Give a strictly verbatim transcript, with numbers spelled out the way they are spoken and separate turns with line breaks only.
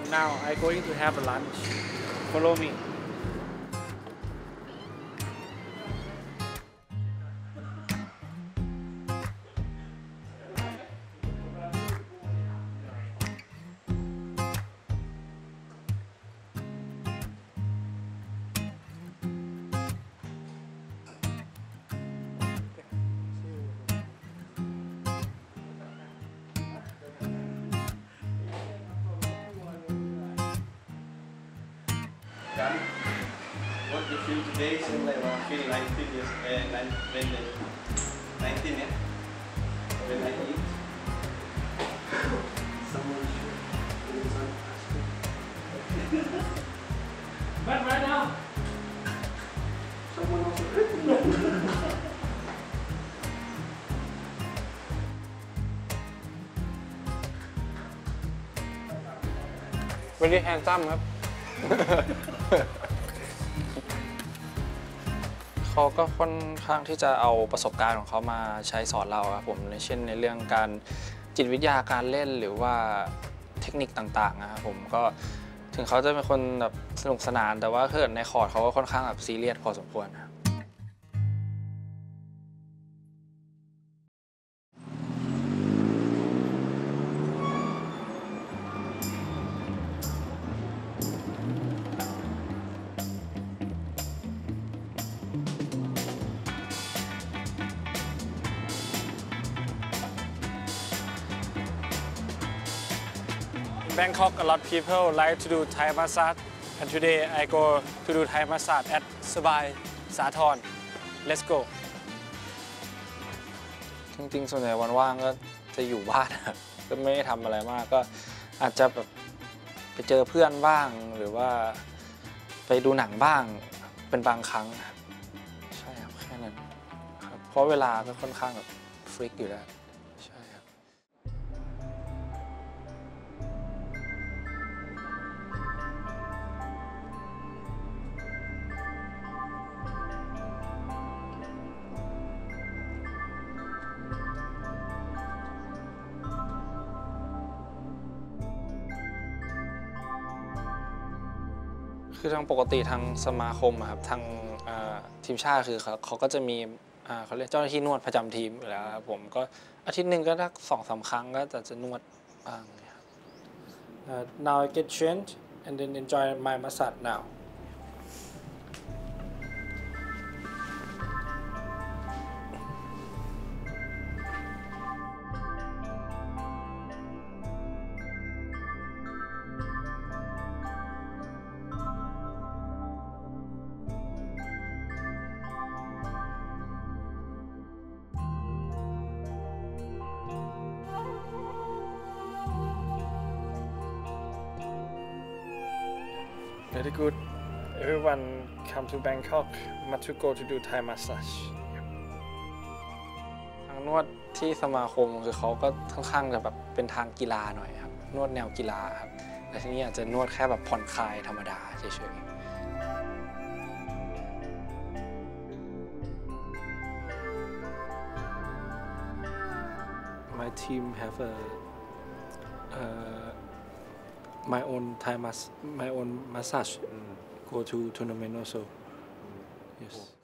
now I'm going to have a lunch. Follow me.
Done. What you feel today seems like I feel nineteen years, uh, when nineteen, yeah? When I eat.
Someone should.
But right now.
Someone else.
Very handsome ครับ
เขาก็ค่อนข้างที่จะเอาประสบการณ์ของเขามาใช้สอนเราครับผมในเช่นในเรื่องการจิตวิทยาการเล่นหรือว่าเทคนิคต่างๆนะครับผมก็ถึงเขาจะเป็นคนแบบสนุกสนานแต่ว่าเกิดในคอร์ตเขาก็ค่อนข้างแบบซีเรียสพอสมควรครับ
Bangkok, a lot of people like to do Thai massage, and today I go to do Thai massage at Sabai Sathorn. Let's go.
จริงๆส่วนใหญ่วันว่างก็จะอยู่บ้านก็ไม่ได้ทำอะไรมากก็อาจจะแบบไปเจอเพื่อนบ้างหรือว่าไปดูหนังบ้างเป็นบางครั้งใช่ครับแค่นั้นครับเพราะเวลาก็ค่อนข้างแบบฟริกอยู่แล้วใช่ครับคือทางปกติทางสมาคมครับทางทีมชาติคือเขาเขาก็จะมีเขาเรียกเจ้าหน้าที่นวดประจำทีมอยู่แล้วครับผมก็อาทิตย์หนึ่งก็สักสองสามครั้งก็จะจะนวดบ้างครับ
Now I get changed and then enjoy my massage now. Very good. Everyone come to Bangkok to go to do Thai massage.
ทางนวดที่สมาคมคือเขาก็ค่อนข้างจะแบบเป็นทางกีฬาหน่อยครับนวดแนวกีฬาครับแต่ที่นี่อาจจะนวดแค่แบบผ่อนคลายธรรมดาเฉยๆ
My team have a uh, my own Thai mas my own massage. Mm. Go to tournament also. Mm. Yes.